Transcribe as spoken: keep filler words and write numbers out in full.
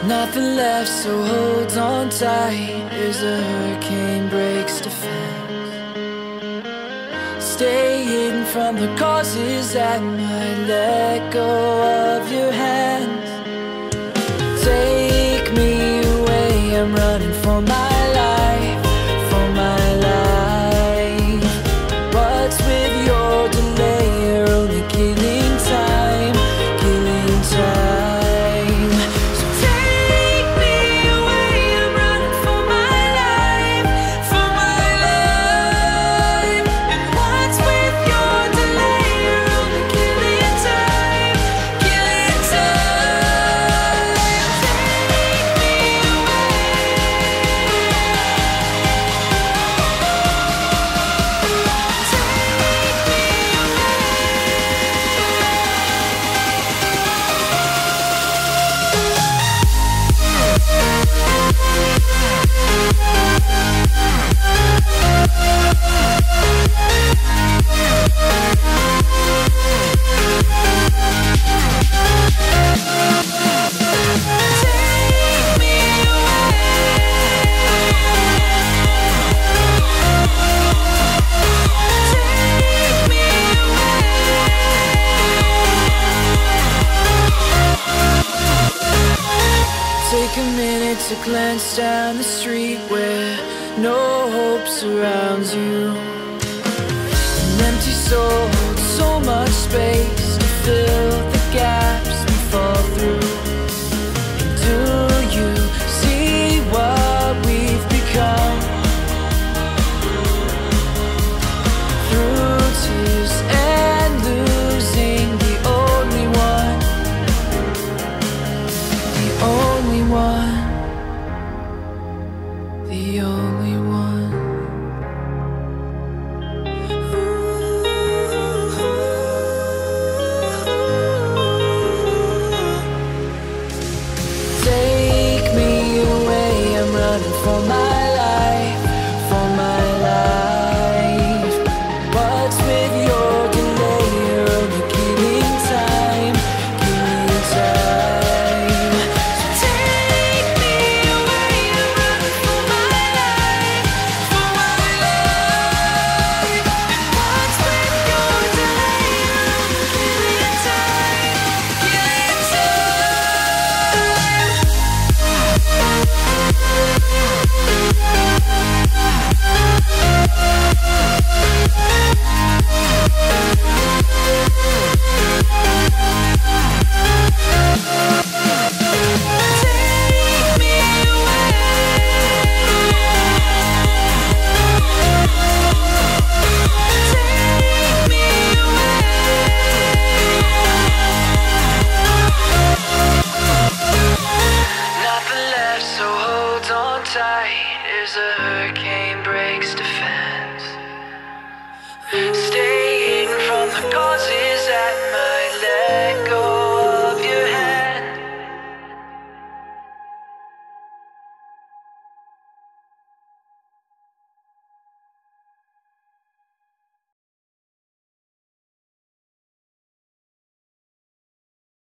Nothing left, so hold on tight as the hurricane breaks defense. Stay hidden from the causes that might let go of your hands. Take me away, I'm running for my life, for my life. What's with your delay? You're only killing time, killing time. So take me away, I'm running for my life, for my life. And what's with your delay? You're only killing time, killing time. Take me away. Take a minute to glance down the street where no hope surrounds you. An empty soul holds so much space to fill the gaps we fall through. And do you see what we've become? Through tears and losing the only one, the only one, the only one. Take me away, I'm running for my life, for my life. What's with your delay? You're only killing time, killing time. So take me away, I'm running for my life, for my life. And what's with your delay? You're only killing time, killing time. Take me away. Take me away. Nothing left, so hold on tight as the